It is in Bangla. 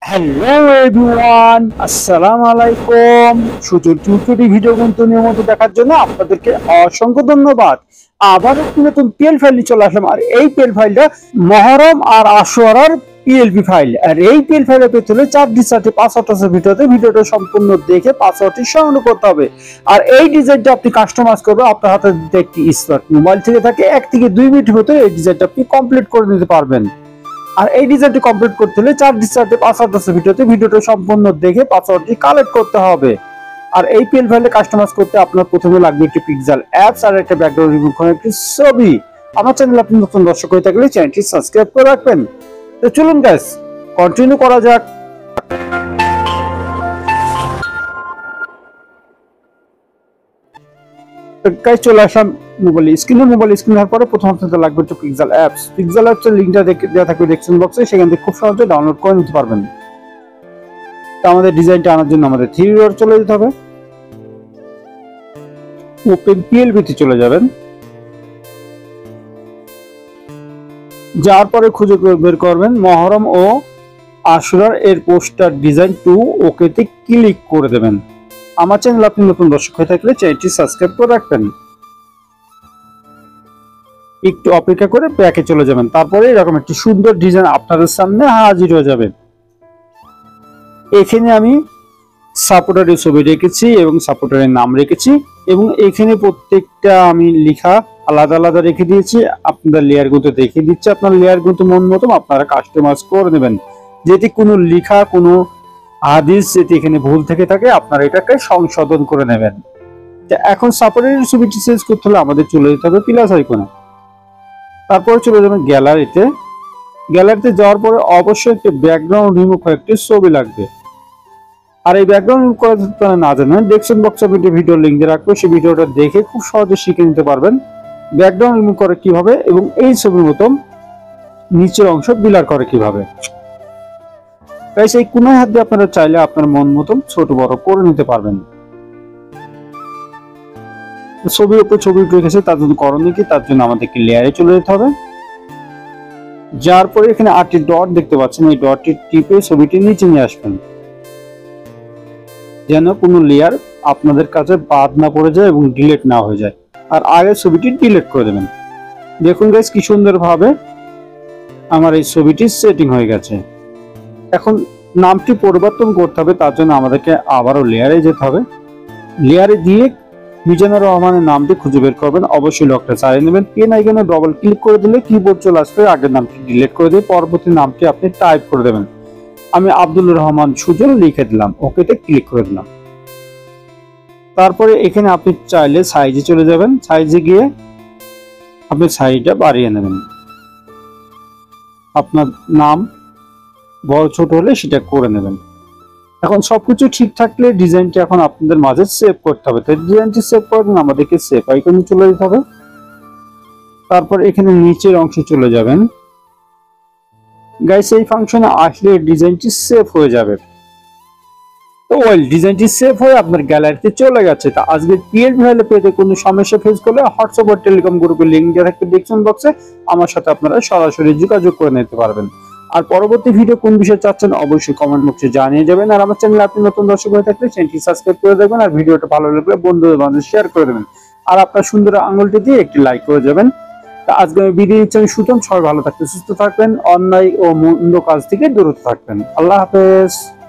হ্যালো এভরিওয়ান, আসসালামু আলাইকুম। সুযোগ টিউটোরিয়াল ভিডিও কিন্তু নিয়মিত দেখার জন্য আপনাদেরকে অসংখ্য ধন্যবাদ। আবার একটি নতুন পিএল ফাইল নিয়ে চলে আসলাম। আর এই পিএল ফাইলটা মহরম আর আশুরার পিএলপি ফাইল। আর এই পিএল ফাইলের পেতে হলে 4 পাসওয়ার্ড আছে ভিডিওটা সম্পূর্ণ দেখে পাসওয়ার্ডটি সংগ্রহ করতে হবে। আর এই ডিজাইনটা আপনি কাস্টমাইজ করবেন আপনার হাতে যদি একটি স্মার্ট মোবাইল থেকে থাকে 1 থেকে 2 মিনিটের ভিতরে এই ডিজাইনটা আপনি কমপ্লিট করে নিতে পারবেন। আর এই ডিজাইনটি কমপ্লিট করতে হলে 4 পাসওয়ার্ড আছে ভিডিওটা সম্পূর্ণ দেখে পাসওয়ার্ডটি কালেক্ট করতে হবে। আর এই পিএল ফাইলে কাস্টমাইজ করতে আপনার প্রথমে লাগবে একটি পিক্সেল অ্যাপস আর একটা ব্যাকগ্রাউন্ড রিমুভ করার একটি ছবি। আমার চ্যানেল আপনি নতুন দর্শক হয়ে থাকলে চ্যানেলটি সাবস্ক্রাইব করে রাখবেন। তো চলুন গাইস কন্টিনিউ করা যাক। গাইস চলে আসলাম মোবাইল স্ক্রিন হওয়ার পরে প্রথম আপনাদের লাগবে একটু পিক্সেল অ্যাপস এর লিংকটা দেওয়া থাকবে ডেসক্রিপশন বক্সে, সেখান থেকে খুব সহজে ডাউনলোড করে নিতে পারবেন। তো আমাদের ডিজাইনটা আনার জন্য আমাদের 3D ডট চলে যেতে হবে। ওপেন পিএলপি তে চলে যাবেন, যার পরে খুঁজে বের করবেন মহরম ও আশুরার এর পোস্টার ডিজাইন 2, ওকেতে ক্লিক করে দেবেন। আমার চ্যানেল আপনি নতুন দর্শক হয়ে থাকলে চ্যানেলটি সাবস্ক্রাইব করে রাখবেন। একটু অপেক্ষা করে ব্যাকে চলে যাবেন, তারপরে এরকম একটি সুন্দর ডিজাইন আপনাদের সামনে হাজির হয়ে যাবে। এখানে আমি সাপোর্টারের ছবি রেখেছি এবং সাপোর্টারের নাম রেখেছি এবং এখানে প্রত্যেকটা আমি লেখা আলাদা আলাদা রেখে দিয়েছি। আপনাদের লেয়ার গুলো দেখিয়ে দিচ্ছি, আপনার লেয়ার গুলো মন মতো আপনারা কাস্টমাইজ করে নেবেন। যদি কোনো লেখা কোনো হাদিস যদি এখানে ভুল থেকে থাকে আপনারা এটাকে সংশোধন করে নেবেন। এখন সাপোর্টারের ছবিটি চেঞ্জ করতে হলে আমাদের চলে যেতে হবে প্লাস আইকনে, তারপরে চলে যাবেন গ্যালারিতে যাওয়ার পরে অবশ্যই একটি ব্যাকগ্রাউন্ড রিমুভ একটি ছবি লাগবে। আর এই ব্যাকগ্রাউন্ড রিমুভ করা যদি না জানেন ডেসক্রিপশন বক্সে ভিডিও লিংক দিয়ে রাখবো, সেই ভিডিওটা দেখে খুব সহজে শিখে নিতে পারবেন ব্যাকগ্রাউন্ড রিমুভ করে কিভাবে এবং এই ছবির মতো নিচের অংশ বিলার করে কিভাবে। তাই সেই কোন হাত দিয়ে আপনারা চাইলে আপনার মন মতো ছোট বড় করে নিতে পারবেন। ছবির উপর ছবি রেখেছে, তার জন্য করণীয় কি, তার জন্য আমাদেরকে লেয়ারে চলে যেতে হবে। যার পরে এখানে 8টি ডট দেখতে পাচ্ছেন, এই ডটটি টিপে ছবিটি নিচে নিয়ে আসবেন যেন কোনো লেয়ার আপনাদের কাছে বাদ না পড়ে যায় এবং ডিলিট না হয়ে যায়। আর আগে ছবিটি ডিলিট করে দেবেন। দেখুন গাইস কি সুন্দরভাবে আমার এই ছবিটি সেটিং হয়ে গেছে। এখন নামটি পরিবর্তন করতে হবে, তার জন্য আমাদেরকে আবারও লেয়ারে যেতে হবে। লেয়ারে দিয়ে মিজানুর রহমানের নামটি খুঁজে বের করবেন, অবশ্যই লকটা চালিয়ে নেবেন। পেন আইকনে ডবল ক্লিক করে দিলে কিবোর্ড চলে আসবে, আগের নামটি ডিলিট করে দিয়ে পরবর্তী নামটি আপনি টাইপ করে দেবেন। আমি আব্দুল রহমান সুজন লিখে দিলাম, ওকেতে ক্লিক করে দিলাম। তারপরে এখানে আপনি চাইলে সাইজে চলে যাবেন, সাইজে গিয়ে আপনি সাইজটা বাড়িয়ে নেবেন। আপনার নাম বড় ছোট হলে সেটা করে নেবেন। এখন সবকিছু ঠিক থাকলে ডিজাইনটি এখন আপনাদের মাঝে সেভ করতে হবে। তাই ডিজাইনটি সেভ করার জন্য আমাদেরকে সেভ আইকনে চলে যেতে হবে। তারপর এখানে নিচের অংশে চলে যাবেন। গাইস এই ফাংশনে আসলে ডিজাইনটি সেভ হয়ে যাবে। তো ডিজাইনটি সেভ হয়ে আপনার গ্যালারিতে চলে গেছে। তা আজকে পিএল ফাইলে পেতে কোনো সমস্যা ফেস করলে হোয়াটসঅ্যাপ বা টেলিকম গ্রুপের লিংক দেওয়া থাকবে ডেসক্রিপশন বক্সে, আমার সাথে আপনারা সরাসরি যোগাযোগ করে নিতে পারবেন। আর পরবর্তী ভিডিও কোন বিষয়ে চাচ্ছেন অবশ্যই কমেন্ট বক্সে জানিয়ে যাবেন। আর আমার চ্যানেলে আপনি নতুন দর্শক হয়ে থাকলে চ্যানেলটি সাবস্ক্রাইব করে দেবেন আর ভিডিওটা ভালো লাগলে বন্ধুদের মাঝে শেয়ার করে দেবেন। আর আপনার সুন্দর আঙুলটি দিয়ে একটি লাইক করে যাবেন। তা আজকে আমি বিদায় নিচ্ছি, আমি সুতন। সবাই ভালো থাকবেন, সুস্থ থাকবেন, অন্যায় ও মন্দ কাজ থেকে দূরে থাকবেন। আল্লাহ হাফেজ।